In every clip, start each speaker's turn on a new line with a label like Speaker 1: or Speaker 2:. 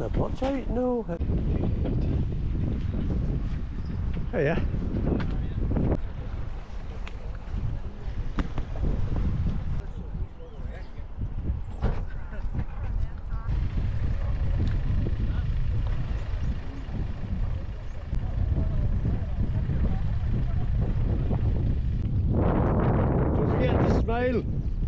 Speaker 1: Watch out, no. Oh yeah. Don't forget to smile.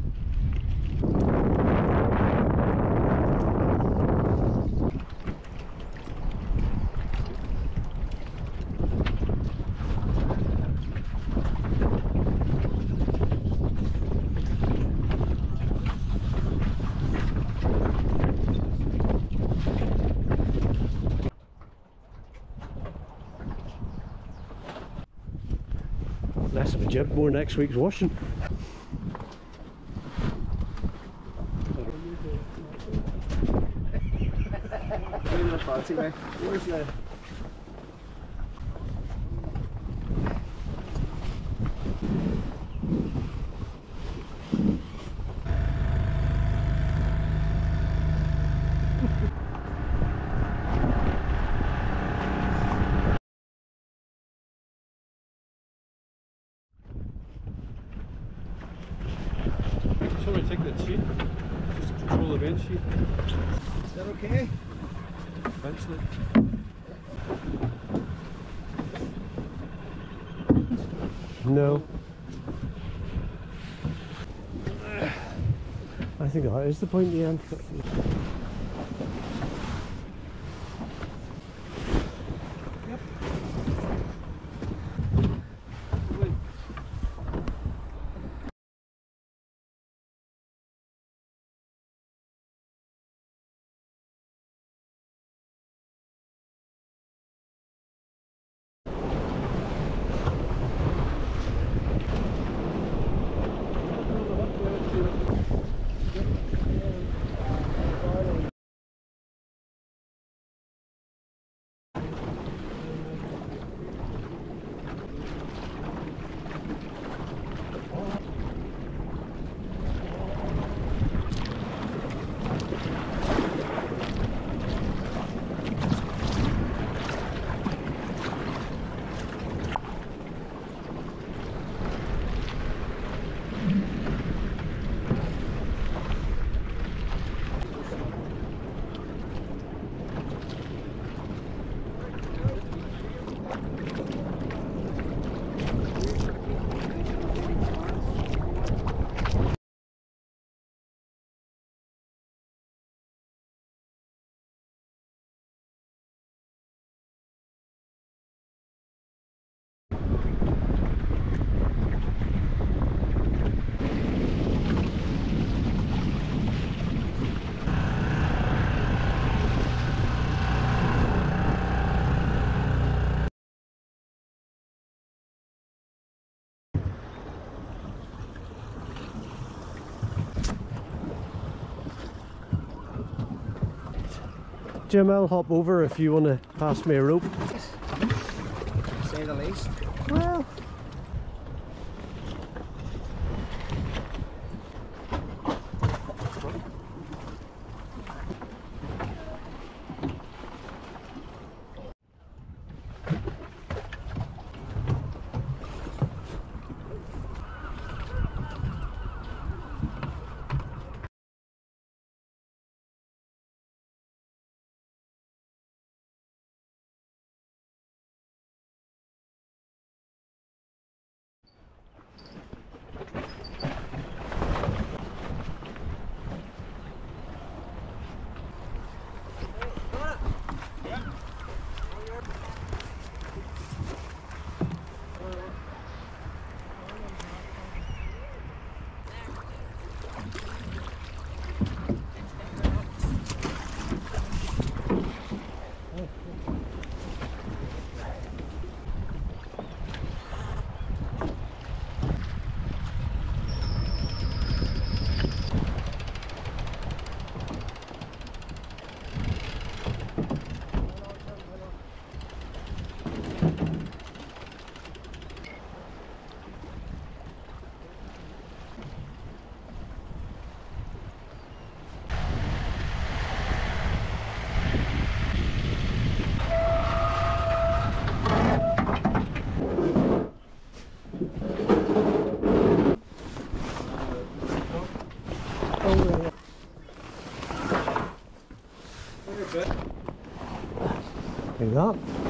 Speaker 1: Less of a jib, more next week's washing.
Speaker 2: Fancy way. Where's the...
Speaker 3: Shall we take that sheet? Just control the bench sheet.
Speaker 2: Is that okay?
Speaker 3: Eventually.
Speaker 1: No. I think that is the point at the end. Jim, I'll hop over if you want to pass me a rope.
Speaker 2: Say the least.
Speaker 1: Well, that.